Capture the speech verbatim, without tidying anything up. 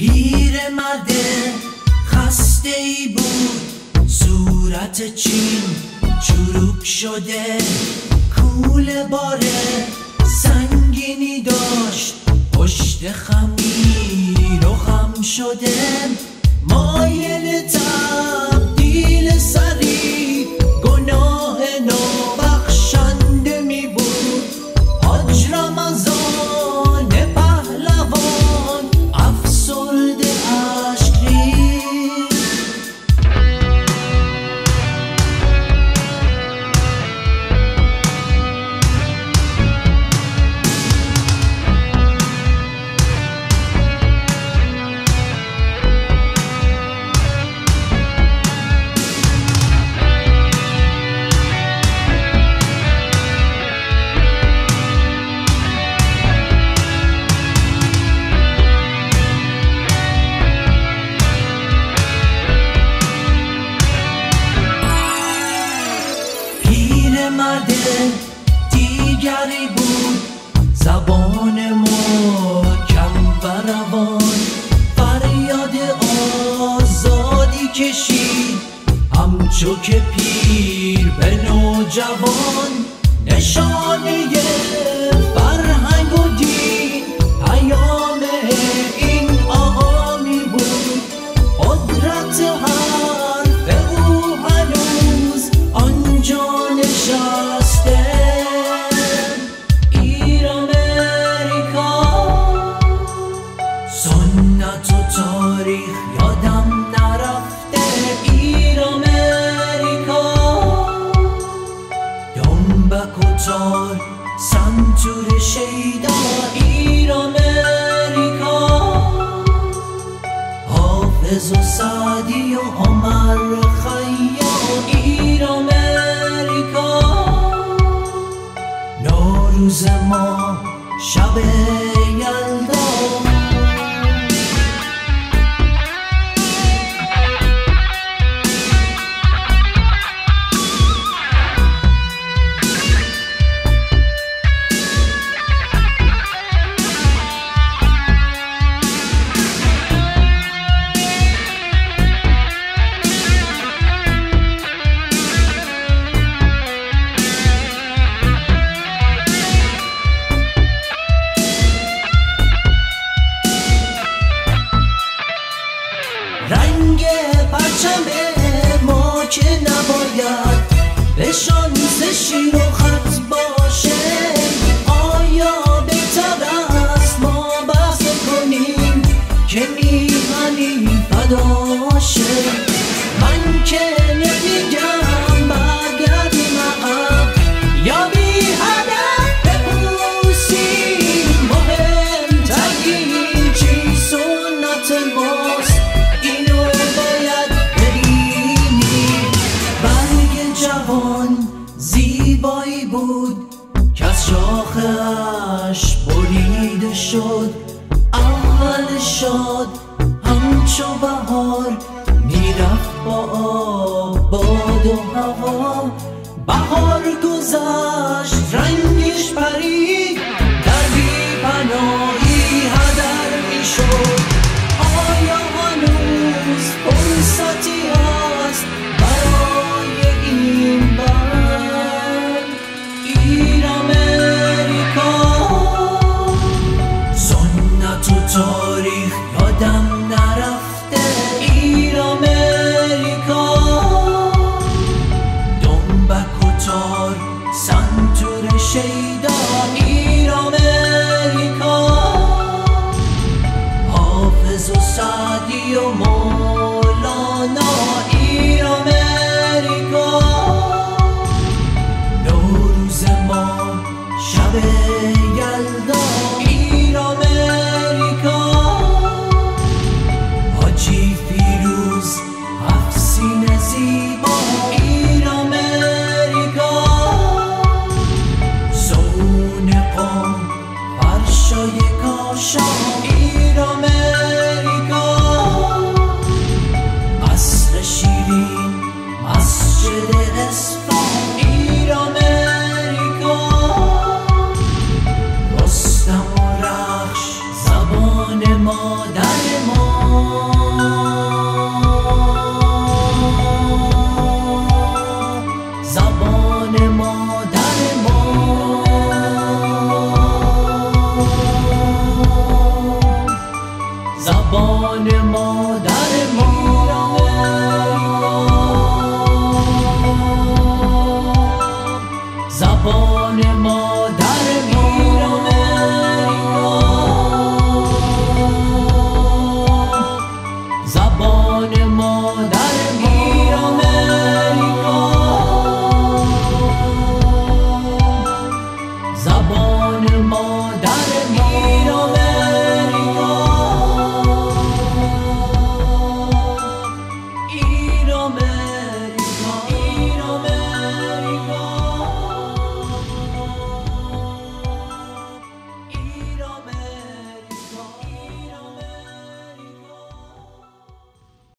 پیرمرد خسته ای بود، صورت چین چروک شده، کوله بار سنگینی داشت، پشت خمیر و خم شده، مایل تبدیل سری گناه نابخشنده می بود. حاج رمضان پهلوان افسرده اشک ریخت. مرد دیگری بود، زبان محکم و روان، فریاد آزادی کشید همچو که پیر به نوجوان. نشانه فرهنگ و دین پیام این آقا می بود. قدرت حرف او هنوز آنجا نشسته. ایرامریکا سنت و تاریخ یادم نرفته. ایرامریکا دنبک و تار سنتور شیدا. ایرامریکا حافظ و سعدی و عمر خیام. ایرامریکا نوروز ما شب یلدا. رنگ پرچم ما که نباید به شانس شیر و خط باشه. آیا بهتر است ما بحث کنیم که میهنی فدا شه؟ من که نمیگم برگردیم عقب یا بی هدف بپوسیم. مهمترین چیز سنت ماست، زیبایی بود که از شاخش بریده شد. اول شاد همچو بهار میرفت با آب باد و هوا. بهار گذشت رنگش پرید، در بی پناهی هدر میشد. آیا هنوز فرصتی هست برای این بند؟ ایرامریکا سنت و تاریخ یادم نرفته. ایرامریکا دنبک و تار سنتور شیدا. ایرامریکا حافظ و سعدی و مولانا. ایرامریکا نوروز ما شب یلدا. ایرامریکا حاجی فیروز افسین زیبا. ایرامریکا زون قم فرشای کاشا. ایرامریکا قصر شیرین مسجد اصفهان. ایرامریکا زبان